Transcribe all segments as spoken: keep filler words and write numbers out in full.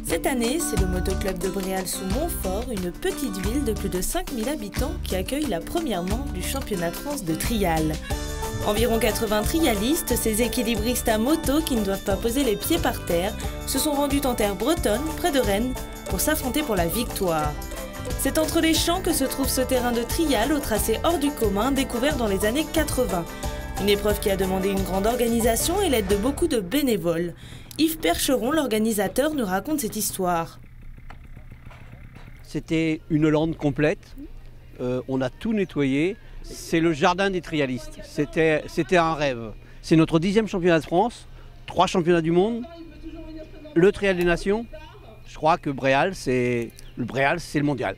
Cette année, c'est le motoclub de Bréal-sous-Montfort, une petite ville de plus de cinq mille habitants qui accueille la première manche du championnat de France de trial. Environ quatre-vingts trialistes, ces équilibristes à moto qui ne doivent pas poser les pieds par terre, se sont rendus en terre bretonne, près de Rennes, pour s'affronter pour la victoire. C'est entre les champs que se trouve ce terrain de trial au tracé hors du commun, découvert dans les années quatre-vingts. Une épreuve qui a demandé une grande organisation et l'aide de beaucoup de bénévoles. Yves Percheron, l'organisateur, nous raconte cette histoire. C'était une lande complète, euh, on a tout nettoyé. C'est le jardin des trialistes, c'était c'était un rêve. C'est notre dixième championnat de France, trois championnats du monde, le trial des nations. Je crois que Bréal, c'est le Bréal, c'est le mondial.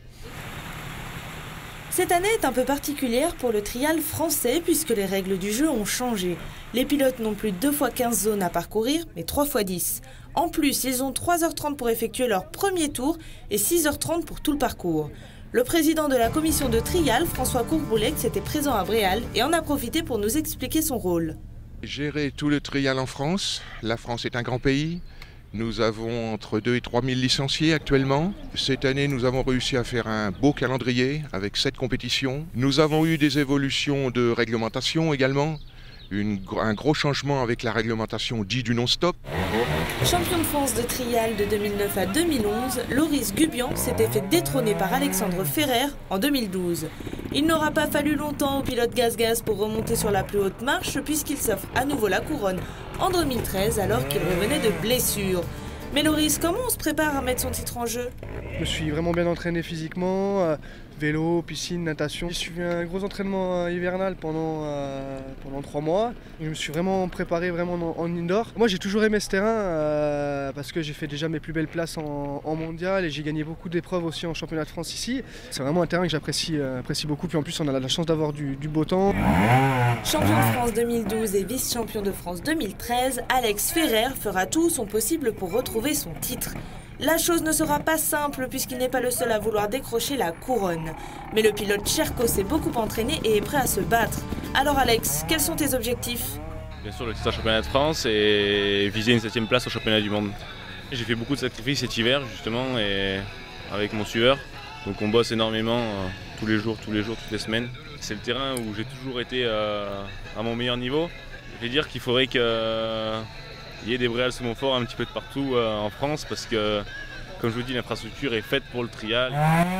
Cette année est un peu particulière pour le trial français puisque les règles du jeu ont changé. Les pilotes n'ont plus deux fois quinze zones à parcourir, mais trois fois dix. En plus, ils ont trois heures trente pour effectuer leur premier tour et six heures trente pour tout le parcours. Le président de la commission de trial, François Courboulec, était présent à Bréal et en a profité pour nous expliquer son rôle. Gérer tout le trial en France. La France est un grand pays. Nous avons entre deux et trois mille licenciés actuellement. Cette année, nous avons réussi à faire un beau calendrier avec sept compétitions. Nous avons eu des évolutions de réglementation également. Une, un gros changement avec la réglementation dite du non-stop. Champion de France de trial de deux mille neuf à deux mille onze, Loris Gubian s'était fait détrôner par Alexandre Ferrer en deux mille douze. Il n'aura pas fallu longtemps au pilote Gaz-Gaz pour remonter sur la plus haute marche puisqu'il s'offre à nouveau la couronne en deux mille treize alors qu'il revenait de blessures. Mais Loris, comment on se prépare à mettre son titre en jeu? Je me suis vraiment bien entraîné physiquement, euh, vélo, piscine, natation. J'ai suivi un gros entraînement euh, hivernal pendant, euh, pendant trois mois. Je me suis vraiment préparé vraiment en, en indoor. Moi j'ai toujours aimé ce terrain euh, parce que j'ai fait déjà mes plus belles places en, en mondial et j'ai gagné beaucoup d'épreuves aussi en championnat de France ici. C'est vraiment un terrain que j'apprécie euh, apprécie beaucoup. Puis en plus on a la chance d'avoir du, du beau temps. Champion de France deux mille douze et vice-champion de France deux mille treize, Alex Ferrer fera tout son possible pour retrouver son titre. La chose ne sera pas simple puisqu'il n'est pas le seul à vouloir décrocher la couronne. Mais le pilote Cherko s'est beaucoup entraîné et est prêt à se battre. Alors Alex, quels sont tes objectifs? Bien sûr le titre au championnat de France et viser une septième place au championnat du monde. J'ai fait beaucoup de sacrifices cet hiver justement et avec mon sueur. Donc on bosse énormément euh, tous les jours, tous les jours, toutes les semaines. C'est le terrain où j'ai toujours été euh, à mon meilleur niveau. Je vais dire qu'il faudrait que... Euh, il y a des Bréal-sous-Montfort un petit peu de partout euh, en France parce que, comme je vous dis, l'infrastructure est faite pour le trial.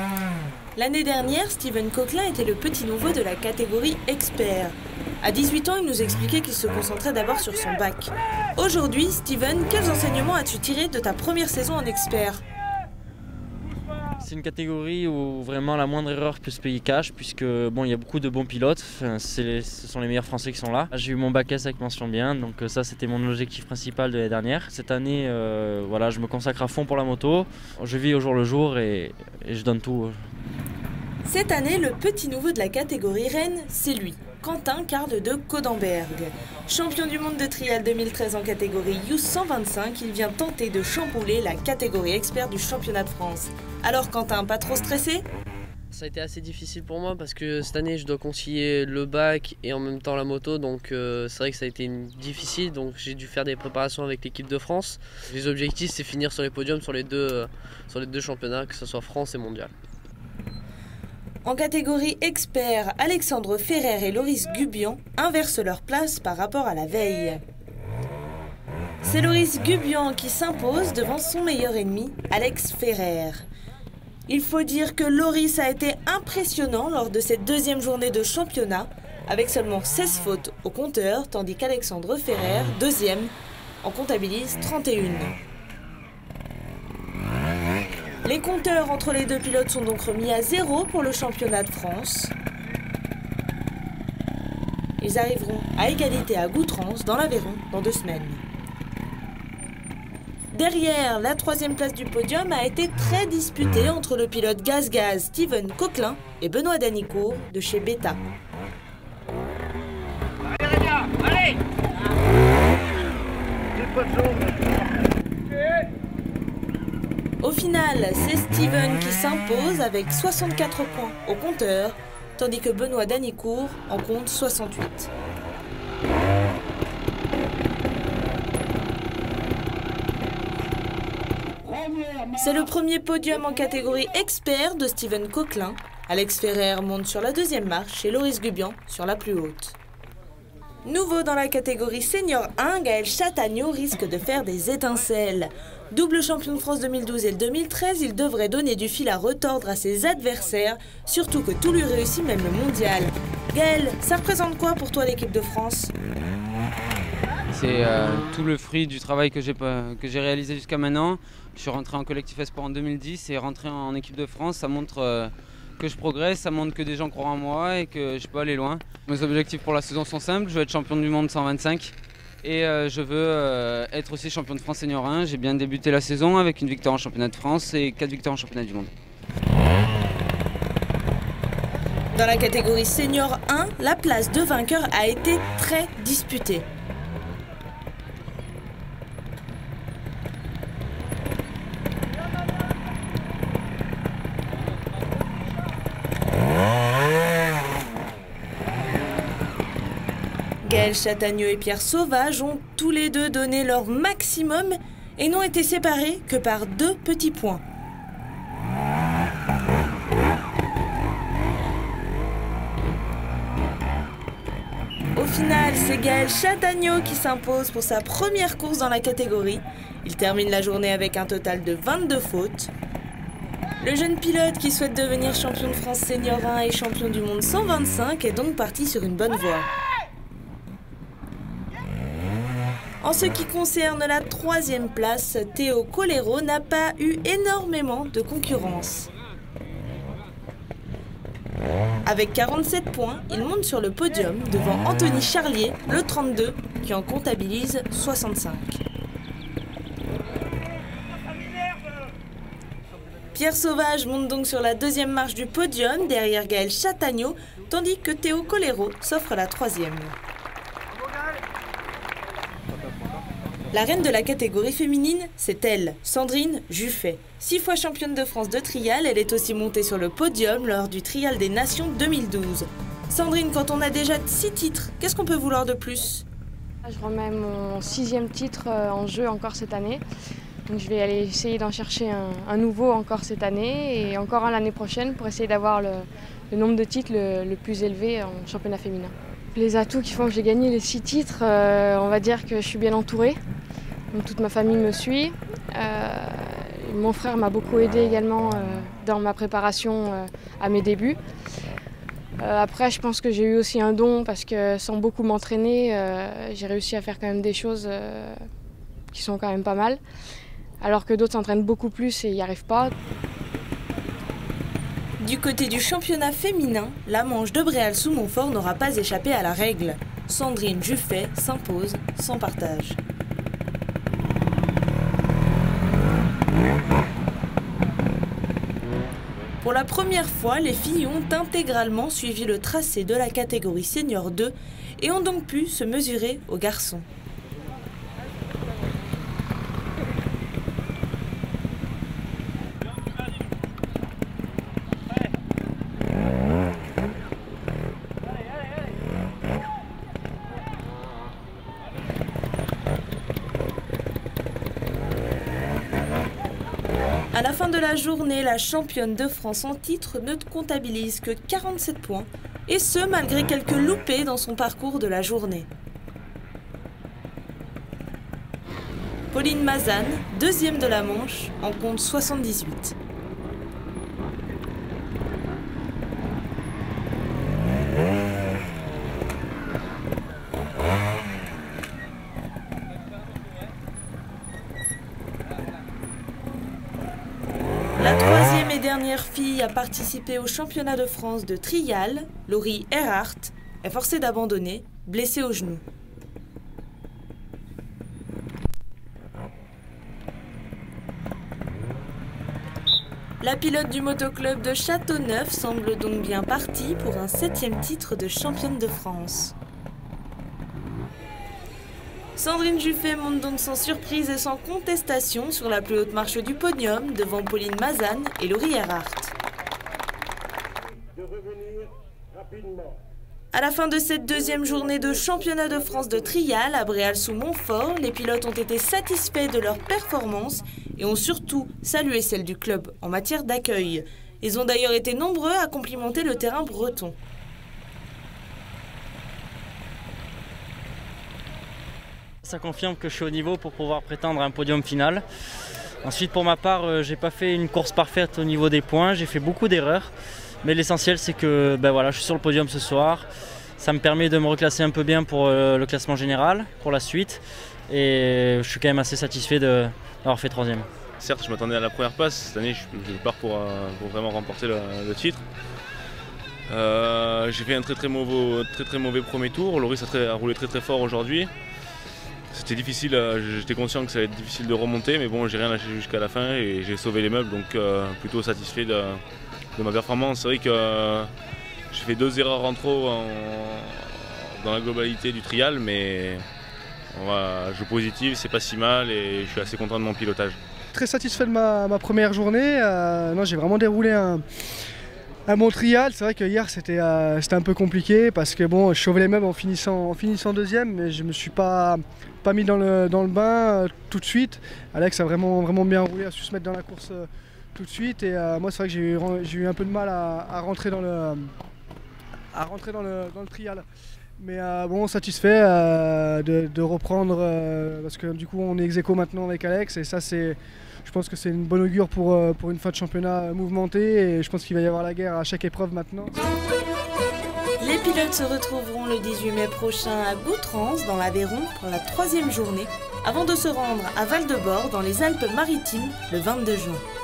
L'année dernière, Steven Coquelin était le petit nouveau de la catégorie expert. À dix-huit ans, il nous expliquait qu'il se concentrait d'abord sur son bac. Aujourd'hui, Steven, quels enseignements as-tu tiré de ta première saison en expert? C'est une catégorie où vraiment la moindre erreur peut se payer cash puisque bon, il y a beaucoup de bons pilotes, enfin, les, ce sont les meilleurs Français qui sont là. J'ai eu mon bac S avec mention bien, donc ça c'était mon objectif principal de l'année dernière. Cette année, euh, voilà, je me consacre à fond pour la moto, je vis au jour le jour et, et je donne tout. Cette année, le petit nouveau de la catégorie Rennes, c'est lui, Quentin Carle de Codemberg. Champion du monde de trial deux mille treize en catégorie Youth cent vingt-cinq, il vient tenter de chambouler la catégorie expert du championnat de France. Alors Quentin, pas trop stressé? Ça a été assez difficile pour moi parce que cette année je dois concilier le bac et en même temps la moto, donc euh, c'est vrai que ça a été une... difficile, donc j'ai dû faire des préparations avec l'équipe de France. Les objectifs c'est finir sur les podiums sur les deux, euh, sur les deux championnats, que ce soit France et mondial. En catégorie expert, Alexandre Ferrer et Loris Gubian inversent leur place par rapport à la veille. C'est Loris Gubian qui s'impose devant son meilleur ennemi, Alex Ferrer. Il faut dire que Loris a été impressionnant lors de cette deuxième journée de championnat, avec seulement seize fautes au compteur, tandis qu'Alexandre Ferrer, deuxième, en comptabilise trente et une. Les compteurs entre les deux pilotes sont donc remis à zéro pour le championnat de France. Ils arriveront à égalité à Goutrans dans l'Aveyron dans deux semaines. Derrière, la troisième place du podium a été très disputée entre le pilote Gaz-Gaz Steven Coquelin et Benoît Danicourt de chez Beta. Allez, Rédia, allez! Au final, c'est Steven qui s'impose avec soixante-quatre points au compteur, tandis que Benoît Danicourt en compte soixante-huit. C'est le premier podium en catégorie expert de Steven Coquelin. Alex Ferrer monte sur la deuxième marche et Loris Gubian sur la plus haute. Nouveau dans la catégorie Senior un, Gaël Chatagno risque de faire des étincelles. Double champion de France deux mille douze et deux mille treize, il devrait donner du fil à retordre à ses adversaires, surtout que tout lui réussit, même le mondial. Gaël, ça représente quoi pour toi l'équipe de France? C'est euh, tout le fruit du travail que j'ai que j'ai réalisé jusqu'à maintenant. Je suis rentré en collectif Espoir en deux mille dix et rentré en équipe de France, ça montre euh, que je progresse, ça montre que des gens croient en moi et que je peux aller loin. Mes objectifs pour la saison sont simples, je veux être champion du monde cent vingt-cinq et euh, je veux euh, être aussi champion de France Senior un. J'ai bien débuté la saison avec une victoire en championnat de France et quatre victoires en championnat du monde. Dans la catégorie Senior un, la place de vainqueur a été très disputée. Gaël Chatagno et Pierre Sauvage ont tous les deux donné leur maximum et n'ont été séparés que par deux petits points. Au final, c'est Gaël Chatagno qui s'impose pour sa première course dans la catégorie. Il termine la journée avec un total de vingt-deux fautes. Le jeune pilote qui souhaite devenir champion de France Senior un et champion du monde cent vingt-cinq est donc parti sur une bonne voie. En ce qui concerne la troisième place, Théo Colero n'a pas eu énormément de concurrence. Avec quarante-sept points, il monte sur le podium devant Anthony Charlier, le trente-deux, qui en comptabilise soixante-cinq. Pierre Sauvage monte donc sur la deuxième marche du podium derrière Gaël Chatagno, tandis que Théo Colero s'offre la troisième. La reine de la catégorie féminine, c'est elle, Sandrine Juffet. Six fois championne de France de trial, elle est aussi montée sur le podium lors du Trial des Nations deux mille douze. Sandrine, quand on a déjà six titres, qu'est-ce qu'on peut vouloir de plus? Je remets mon sixième titre en jeu encore cette année. Donc je vais aller essayer d'en chercher un, un nouveau encore cette année et encore un l'année prochaine pour essayer d'avoir le, le nombre de titres le, le plus élevé en championnat féminin. Les atouts qui font que j'ai gagné les six titres, euh, on va dire que je suis bien entourée. Donc, toute ma famille me suit. Euh, mon frère m'a beaucoup aidé également euh, dans ma préparation euh, à mes débuts. Euh, après, je pense que j'ai eu aussi un don parce que sans beaucoup m'entraîner, euh, j'ai réussi à faire quand même des choses euh, qui sont quand même pas mal. Alors que d'autres s'entraînent beaucoup plus et n'y arrivent pas. Du côté du championnat féminin, la manche de Bréal-sous-Montfort n'aura pas échappé à la règle. Sandrine Juffet s'impose sans partage. Pour la première fois, les filles ont intégralement suivi le tracé de la catégorie Senior deux et ont donc pu se mesurer aux garçons. À la fin de la journée, la championne de France en titre ne comptabilise que quarante-sept points, et ce malgré quelques loupés dans son parcours de la journée. Pauline Mazan, deuxième de la manche, en compte soixante-dix-huit. La troisième et dernière fille à participer au championnat de France de trial, Laurie Erhardt, est forcée d'abandonner, blessée au genou. La pilote du motoclub de Châteauneuf semble donc bien partie pour un septième titre de championne de France. Sandrine Juffet monte donc sans surprise et sans contestation sur la plus haute marche du podium devant Pauline Mazan et Laurie Erhardt. À la fin de cette deuxième journée de championnat de France de trial à Bréal-sous-Montfort, les pilotes ont été satisfaits de leur performance et ont surtout salué celle du club en matière d'accueil. Ils ont d'ailleurs été nombreux à complimenter le terrain breton. Ça confirme que je suis au niveau pour pouvoir prétendre à un podium final. Ensuite, pour ma part, euh, j'ai pas fait une course parfaite au niveau des points, j'ai fait beaucoup d'erreurs. Mais l'essentiel, c'est que ben voilà, je suis sur le podium ce soir. Ça me permet de me reclasser un peu bien pour euh, le classement général, pour la suite. Et je suis quand même assez satisfait d'avoir fait troisième. Certes, je m'attendais à la première place. Cette année, je, je pars pour, euh, pour vraiment remporter le, le titre. Euh, j'ai fait un très très mauvais, très, très mauvais premier tour. Loris a, très, a roulé très très fort aujourd'hui. C'était difficile, j'étais conscient que ça allait être difficile de remonter, mais bon, j'ai rien lâché jusqu'à la fin et j'ai sauvé les meubles, donc euh, plutôt satisfait de, de ma performance. C'est vrai que euh, j'ai fait deux erreurs en trop en, dans la globalité du trial, mais on va, jeu positif, c'est pas si mal et je suis assez content de mon pilotage. Très satisfait de ma, ma première journée. Euh, non, j'ai vraiment déroulé un, un bon trial. C'est vrai que hier c'était euh, un peu compliqué parce que bon, je sauvais les meubles en finissant, en finissant deuxième, mais je me suis pas, pas mis dans le, dans le bain euh, tout de suite. Alex a vraiment, vraiment bien roulé, a su se mettre dans la course euh, tout de suite. Et euh, moi, c'est vrai que j'ai eu, j'ai eu un peu de mal à, à rentrer dans le, à rentrer dans le, dans le trial. Mais euh, bon, satisfait euh, de, de reprendre euh, parce que du coup on est ex-aequo maintenant avec Alex et ça c'est, je pense que c'est une bonne augure pour, euh, pour une fin de championnat mouvementée et je pense qu'il va y avoir la guerre à chaque épreuve maintenant. Les pilotes se retrouveront le dix-huit mai prochain à Goutrans dans l'Aveyron pour la troisième journée avant de se rendre à Val-de-Bord dans les Alpes-Maritimes le vingt-deux juin.